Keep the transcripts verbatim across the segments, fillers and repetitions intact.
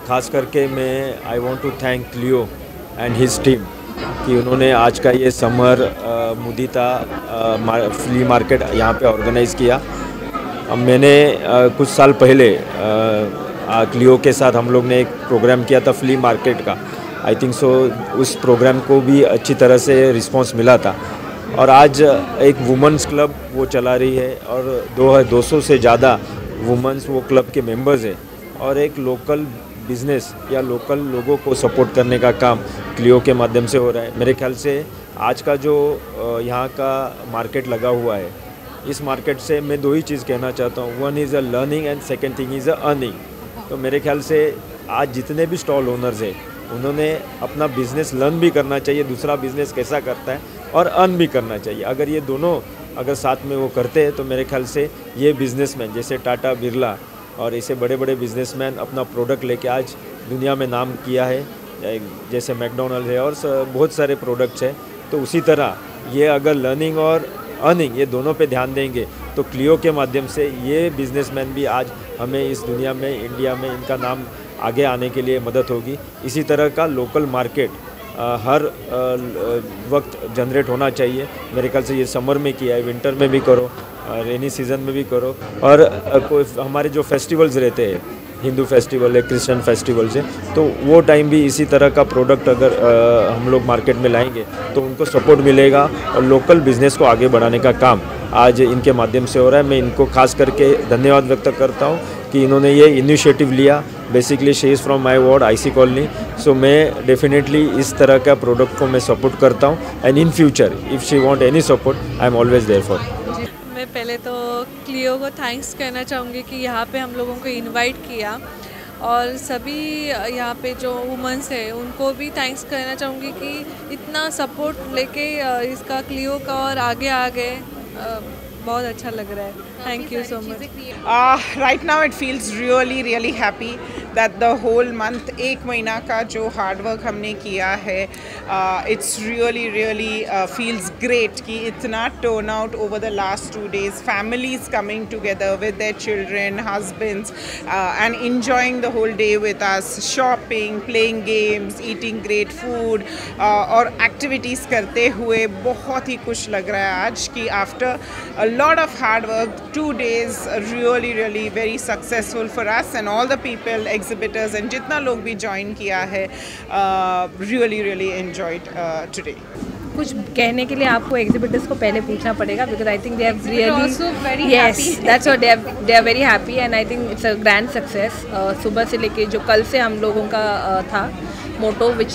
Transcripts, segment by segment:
ख़ास करके मैं I want to thank Cleo and his team कि उन्होंने आज का ये समर मुदीता फ्ली मार्केट यहाँ पे ऑर्गेनाइज़ किया। अब मैंने आ, कुछ साल पहले क्लियो के साथ हम लोग ने एक प्रोग्राम किया था फ्ली मार्केट का। आई थिंक सो उस प्रोग्राम को भी अच्छी तरह से रिस्पांस मिला था। और आज एक वुमेंस क्लब वो चला रही है और दो दो सौ से ज़्यादा वुमेंस वो क्लब के मेंबर्स हैं और एक लोकल बिज़नेस या लोकल लोगों को सपोर्ट करने का काम क्लियो के माध्यम से हो रहा है। मेरे ख्याल से आज का जो यहाँ का मार्केट लगा हुआ है, इस मार्केट से मैं दो ही चीज़ कहना चाहता हूँ। One is a learning and second thing is a earning. तो मेरे ख्याल से आज जितने भी स्टॉल ओनर्स हैं उन्होंने अपना बिज़नेस लर्न भी करना चाहिए, दूसरा बिज़नेस कैसा करता है, और अर्न भी करना चाहिए। अगर ये दोनों अगर साथ में वो करते हैं तो मेरे ख्याल से ये बिज़नेसमैन जैसे टाटा बिरला और ऐसे बड़े बड़े बिज़नेसमैन अपना प्रोडक्ट लेके आज दुनिया में नाम किया है, जैसे मैकडोनल्ड है और बहुत सारे प्रोडक्ट्स हैं। तो उसी तरह ये अगर लर्निंग और अर्निंग ये दोनों पे ध्यान देंगे तो क्लियो के माध्यम से ये बिज़नेसमैन भी आज हमें इस दुनिया में, इंडिया में इनका नाम आगे आने के लिए मदद होगी। इसी तरह का लोकल मार्केट आ, हर आ, वक्त जनरेट होना चाहिए। मेरे ख्याल से ये समर में किया है, विंटर में भी करो, रेनी सीज़न में भी करो। और आ, कोई हमारे जो फेस्टिवल्स रहते हैं, हिंदू फेस्टिवल है, क्रिश्चियन फेस्टिवल्स है, तो वो टाइम भी इसी तरह का प्रोडक्ट अगर आ, हम लोग मार्केट में लाएंगे तो उनको सपोर्ट मिलेगा और लोकल बिज़नेस को आगे बढ़ाने का काम आज इनके माध्यम से हो रहा है। मैं इनको खास करके धन्यवाद व्यक्त करता हूँ कि इन्होंने ये इनिशिएटिव लिया। Basically she is from my ward IC colony, so मैं डेफिनेटली इस तरह का प्रोडक्ट को मैं सपोर्ट करता हूँ and in future if she want any support I am always there for. मैं पहले तो क्लियो को थैंक्स कहना चाहूँगी कि यहाँ पे हम लोगों को इनवाइट किया, और सभी यहाँ पे जो वुमेंस है उनको भी थैंक्स कहना चाहूँगी कि इतना सपोर्ट लेके इसका क्लियो का और आगे आ गए। बहुत अच्छा लग रहा है। Thank you so much. Right now it feels really really happy that the whole month, एक महीना का जो हार्ड वर्क हमने किया है, it's really really feels great कि इतना turn out over the last two days, families coming together with their children, husbands and enjoying the whole day with us, shopping, playing games, eating great food और activities करते हुए बहुत ही खुश लग रहा है आज कि after a lot of hard work, two days really really very successful for us and all the people, exhibitors and जितना लोग भी join किया है, uh, really really enjoyed uh, today. कुछ कहने के लिए आपको एग्जिबिटर्स को पहले पूछना पड़ेगा because I think they have really yes that's what they have they are very happy and I think it's a grand success. सुबह से लेके जो कल से हम लोगों का uh, था motto which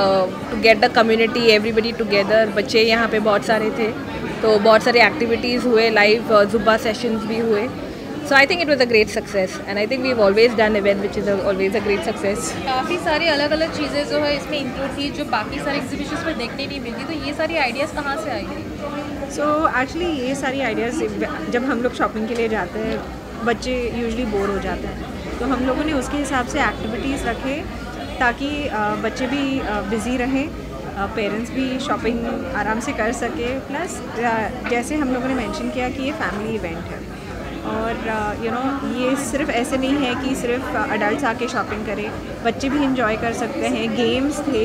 to get the community everybody together. बच्चे यहाँ पे बहुत सारे थे तो बहुत सारे एक्टिविटीज़ हुए, लाइव जुब्बा सेशंस भी हुए। So I think it was a great success and I think we've always done event which is a, always a great success. काफ़ी सारी अलग अलग चीज़ें जो है इसमें इंक्लूड थी जो बाकी सारे एग्जीबिशंस में देखने नहीं मिलती, तो ये सारी आइडियाज़ कहाँ से आई? सो एक्चुअली ये सारी आइडियाज़ जब हम लोग शॉपिंग के लिए जाते हैं, बच्चे यूजुअली बोर हो जाते हैं, तो हम लोगों ने उसके हिसाब से एक्टिविटीज़ रखे ताकि बच्चे भी बिज़ी रहें, पेरेंट्स भी शॉपिंग आराम से कर सके। प्लस जैसे हम लोगों ने मेंशन किया कि ये फैमिली इवेंट है और यू नो ये सिर्फ ऐसे नहीं है कि सिर्फ अडल्ट आके शॉपिंग करें, बच्चे भी इंजॉय कर सकते हैं। गेम्स थे,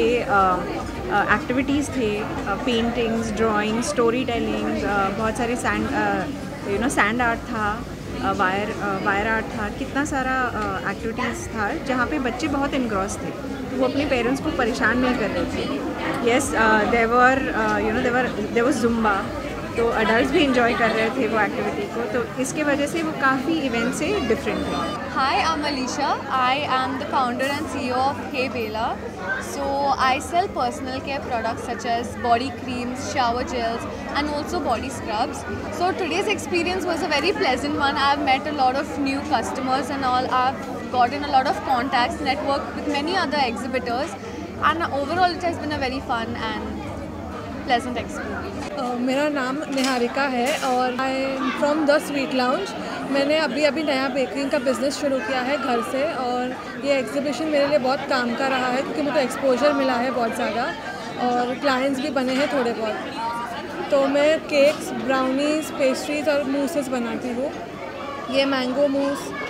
एक्टिविटीज़ थे, पेंटिंग्स, ड्राइंग, स्टोरी टेलिंग, बहुत सारे sand you know sand art था, वायर वायर आर्ट था, कितना सारा एक्टिविटीज़ था जहाँ पे बच्चे बहुत इनग्रॉस थे, तो वो अपने पेरेंट्स को परेशान नहीं कर रहे थे। Yes there you know there there was zumba, तो अडल्ट भी इंजॉय कर रहे थे वो एक्टिविटी को, तो इसके वजह से वो काफ़ी इवेंट से डिफरेंट है। Hi, I'm Alisha. I am the founder and C E O of Hey Bella. So I sell personal care products such as body creams, shower gels and also body scrubs. So today's experience was a very pleasant one. I've met a lot of new customers and all. I've gotten a lot of contacts, networked with many other exhibitors, and overall it has been a very fun and pleasant experience. uh, मेरा नाम निहारिका है और I am from the Sweet Lounge. मैंने अभी अभी नया बेकरिंग का business शुरू किया है घर से, और ये एग्जीबिशन मेरे लिए बहुत काम का रहा है क्योंकि मुझे एक्सपोजर मिला है बहुत ज़्यादा और क्लाइंट्स भी बने हैं थोड़े बहुत। तो मैं केक्स, ब्राउनीज़, पेस्ट्रीज़ और मूसेस बनाती हूँ। ये मैंगो मूस,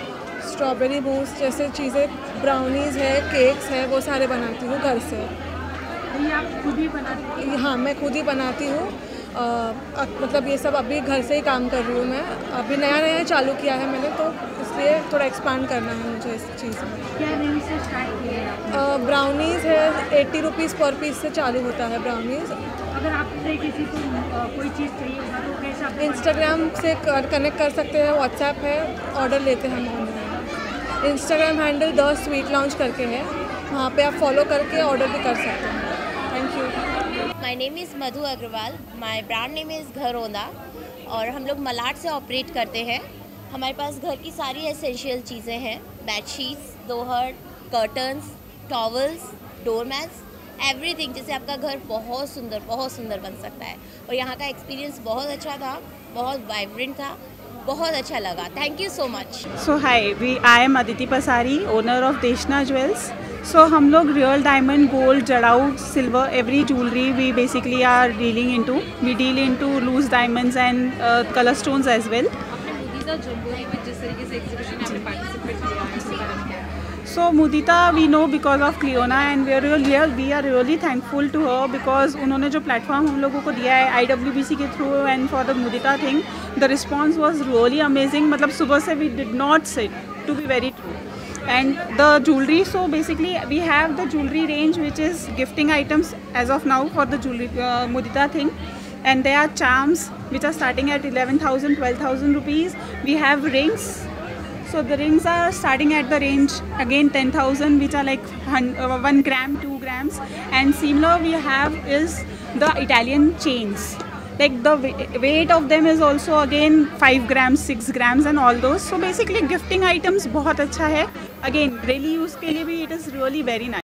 स्ट्रॉबेरी मूस जैसे चीज़ें, ब्राउनीज़ है, केक्स है, वो सारे बनाती हूँ घर से। ये आप खुद ही बनाती हैं? हाँ, मैं खुद ही बनाती हूँ। अ, मतलब ये सब अभी घर से ही काम कर रही हूँ मैं। अभी नया नया चालू किया है मैंने, तो इसलिए थोड़ा एक्सपांड करना है मुझे इस चीज़ में। क्या रेंज से स्टार्ट किया है आपने? ब्राउनीज़ है एट्टी रुपीज़ पर पीस से चालू होता है ब्राउनीज़। अगर आपसे किसी को अ, कोई चीज़ चाहिए होगा तो कैसे आप इंस्टाग्राम से कनेक्ट कर सकते हैं, व्हाट्सएप है, ऑर्डर लेते हैं हम online. Instagram handle the Sweet Lounge करके है, वहाँ पे आप फॉलो करके ऑर्डर भी कर सकते हैं। Thank you. My name is Madhu Agarwal, my brand name is Gharaunda और हम लोग मलाड से ऑपरेट करते हैं। हमारे पास घर की सारी एसेंशियल चीज़ें हैं, बेडशीट्स, दोहर, कर्टन्स, टॉवल्स, डोरमैट्स, एवरीथिंग, जिससे आपका घर बहुत सुंदर बहुत सुंदर बन सकता है। और यहाँ का एक्सपीरियंस बहुत अच्छा था, बहुत वाइब्रेंट था, बहुत अच्छा लगा। Thank you so much. So hi, we I am Aditi Pasari, owner of Deshna jewels. So हम लोग रियल डायमंड, गोल्ड, जड़ाऊ, silver, every jewellery we basically are dealing into. We deal into loose diamonds and colour stones as well. So Mudita we know because of Cleona and we are really we are really thankful to her because उन्होंने जो platform हम लोगों को दिया है I W B C के through and for the Mudita thing, the response was really amazing. मतलब सुबह से we did not sit, to be very true. And the jewelry, so basically we have the jewelry range which is gifting items as of now for the jewelry uh, Mudita thing. And there are charms which are starting at eleven thousand, twelve thousand rupees. We have rings. So the rings are starting at the range again ten thousand, which are like one gram, two grams. And similar we have is the Italian chains. Like the weight of them is also again five grams, six grams and all those. So basically gifting items बहुत अच्छा है. Again daily use के लिए भी it is really very nice.